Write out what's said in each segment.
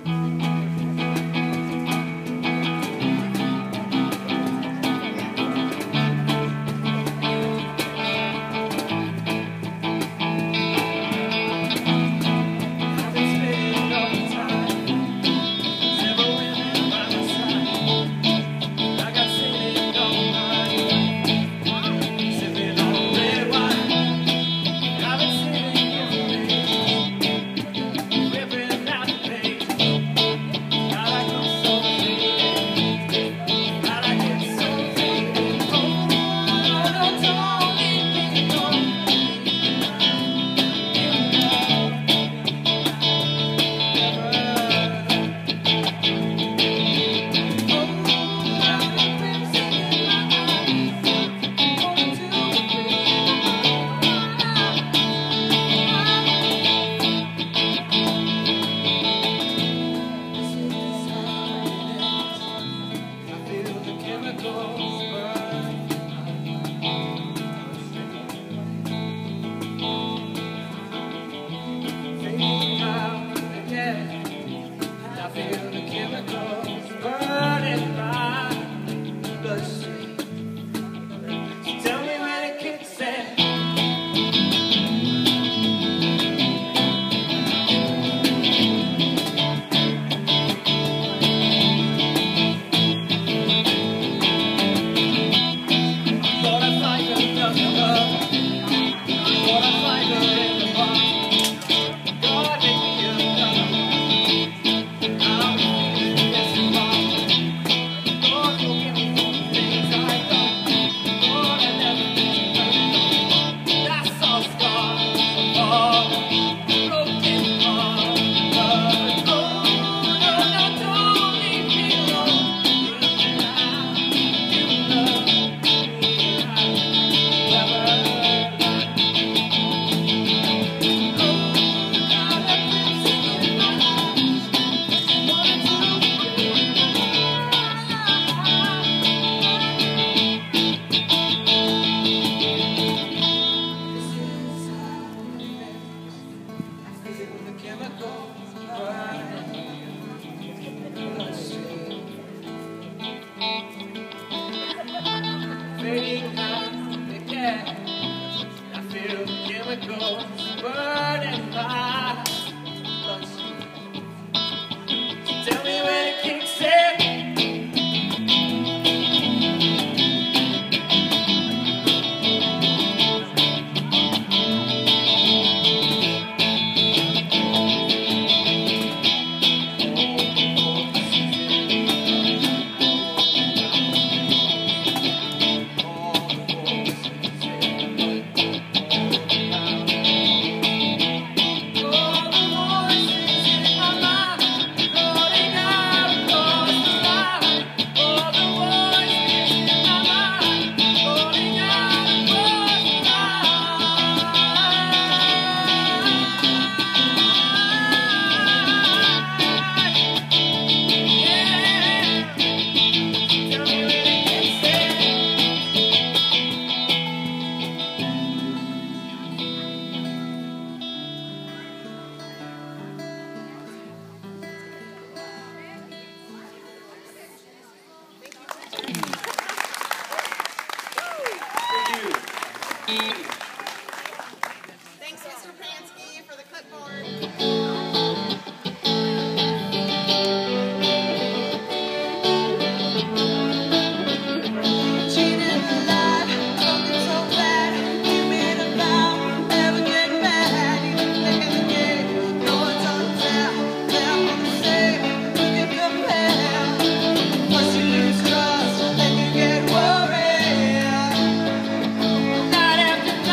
Night after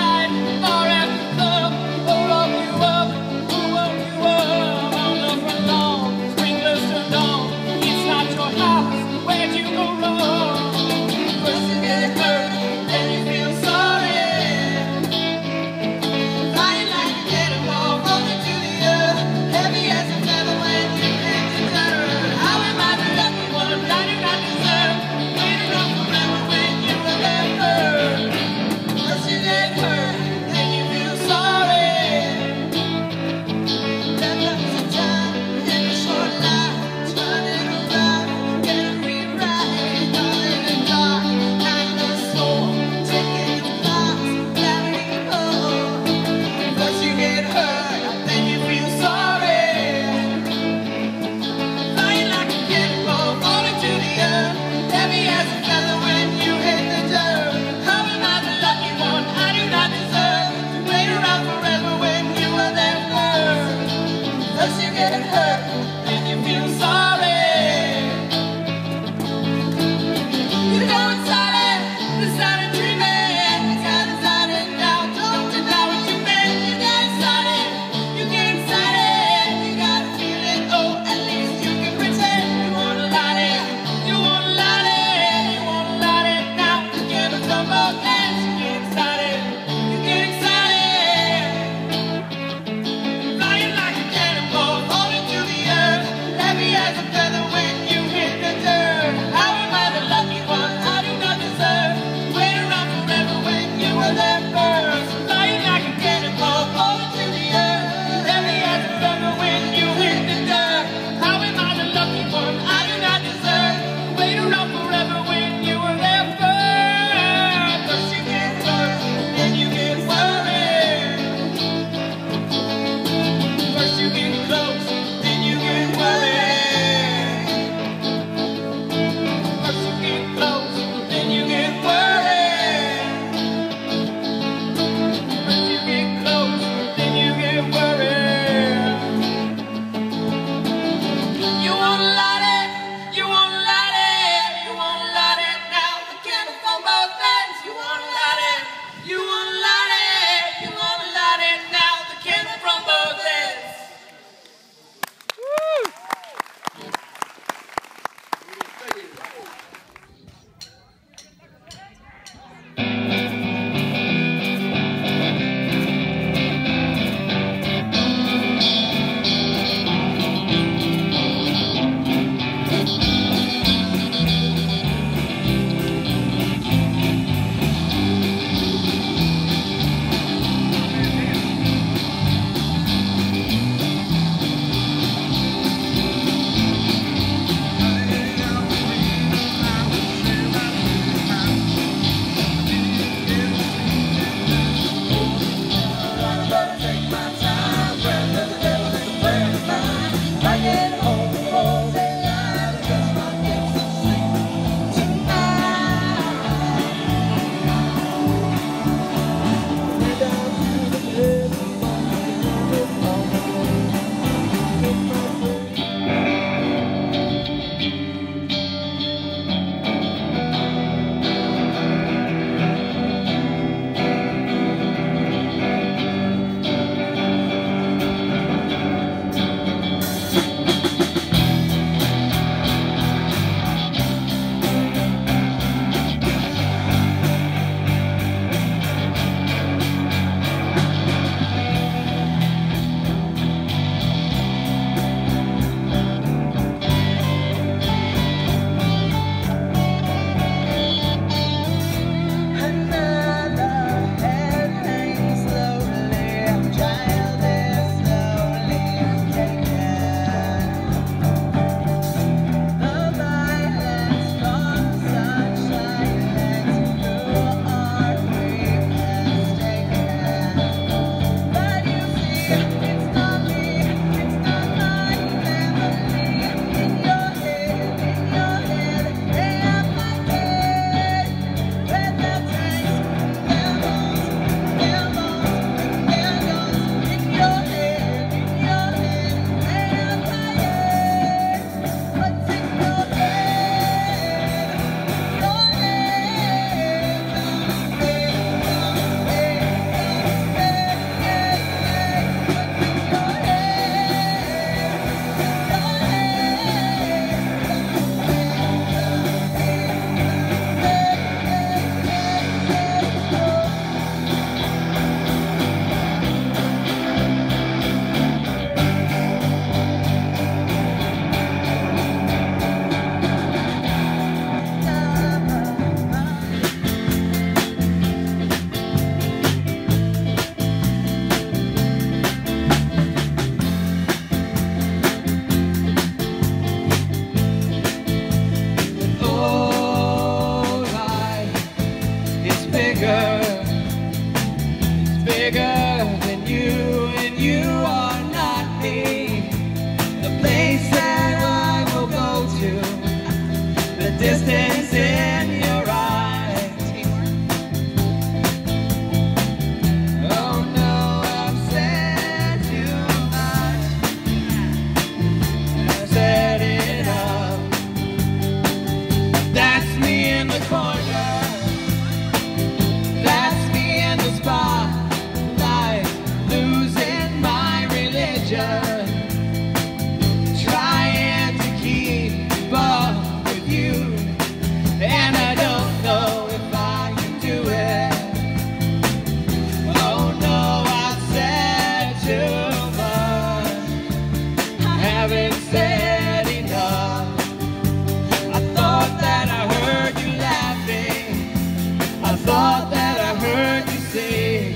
said enough. I thought that I heard you laughing. I thought that I heard you sing.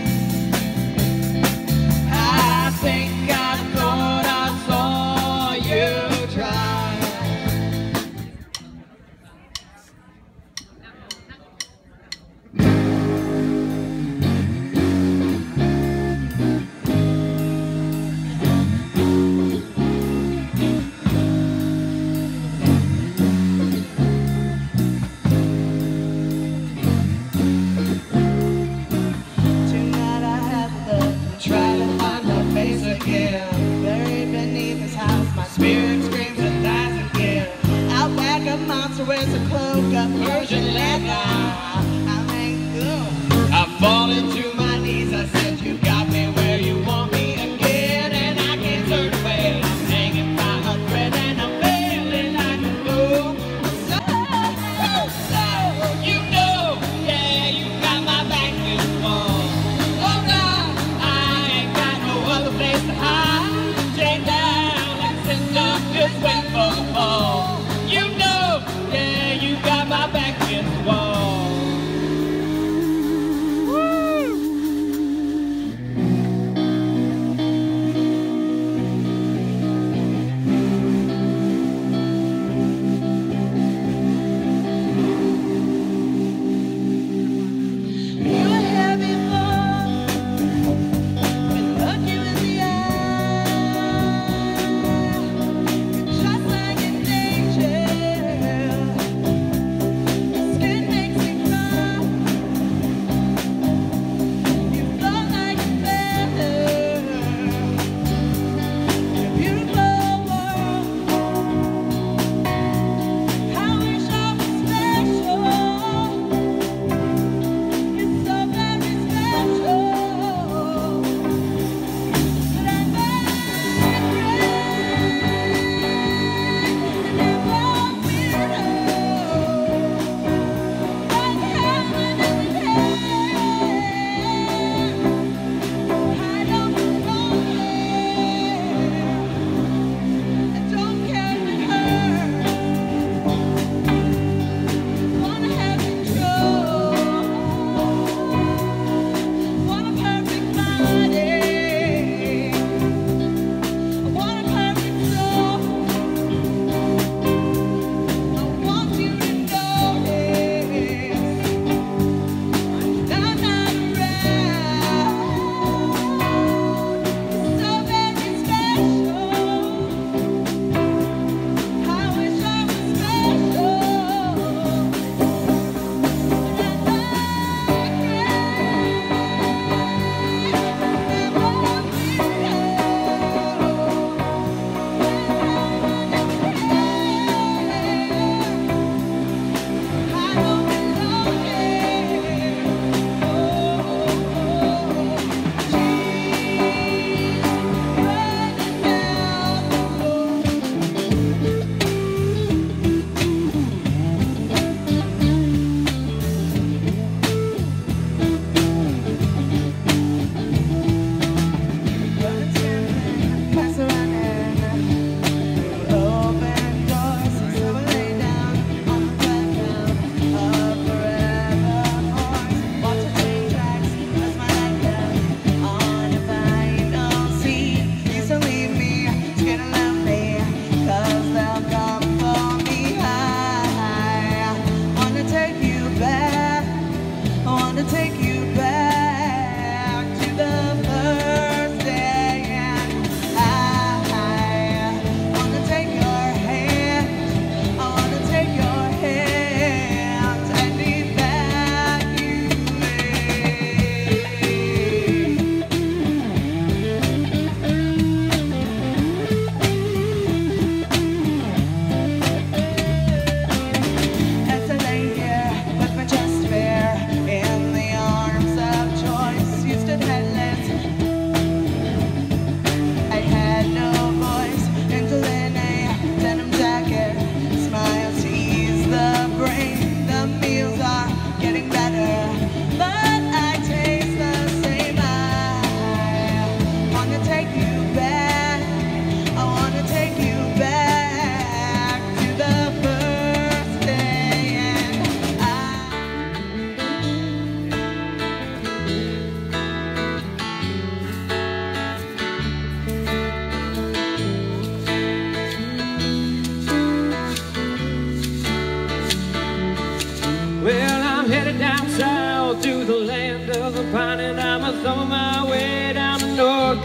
I think I thought I saw you try.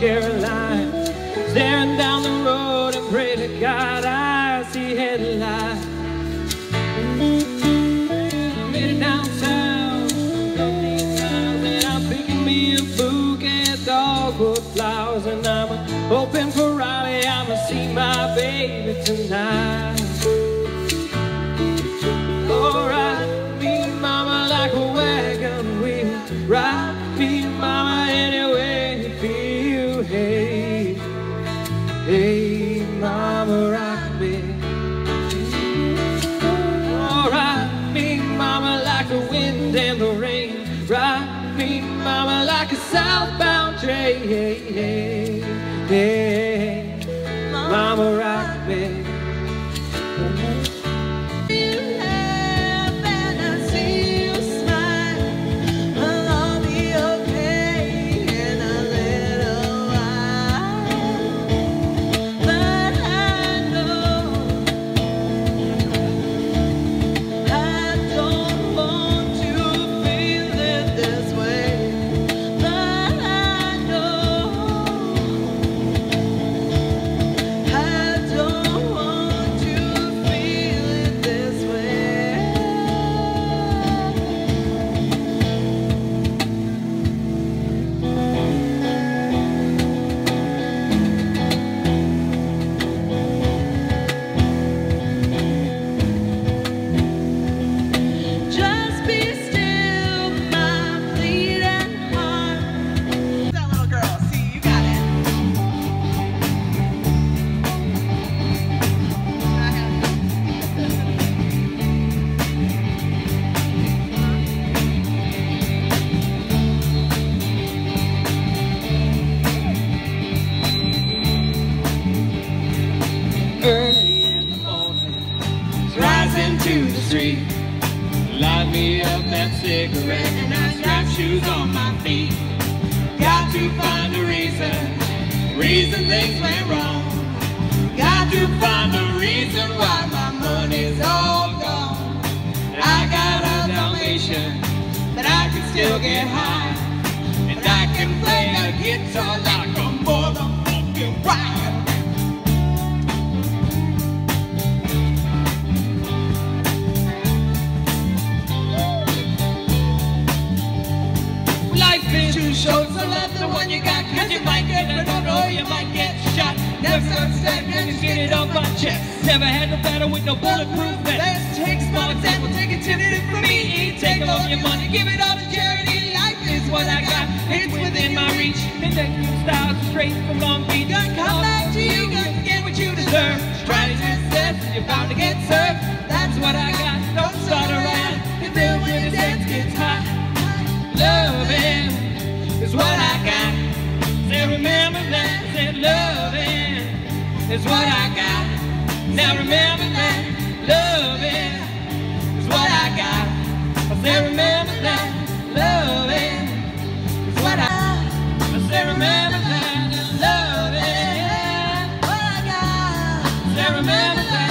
Carolina, staring down the road and pray to God I see headlights. Made it down south, up these miles, and I'm picking me a bouquet of dogwood flowers, and I'm hoping for Raleigh I'ma see my baby tonight. Oh, ride me, mama, like a wagon wheel. Ride me, mama, any way you feel. Hey, hey, mama, rock me. Oh, ride me, mama, like the wind and the rain. Ride me, mama, like a southbound train. Hey, hey, hey, mama, rock me. Early in the morning, rising to the street, light me up that cigarette and I strap shoes on my feet. Got to find a reason things went wrong. Got to find a reason why my money's all gone. I got a Dalmatian, but I can still get high, and I can play a guitar like a motherfucking riot. Life is too short, so love the one you got, cause you might get it, or you might get shot. Never understand, just get it off my chest. Never had no battle with no bulletproof vest. Let's take small example, take it to it from me. Take all your money, give it all to charity. Life is what I got, it's within my reach. And then you style straight from Long Beach. Gonna come back to you, gonna get what you deserve. Try to success, you're bound to get served. That's what I got, don't start around. And then when the dance gets hot, loving is what I got. Say remember that, say loving is what I got. Now remember that, loving is what I got. I say remember that, loving is what I got. I say remember that, loving is what I got. I say remember that.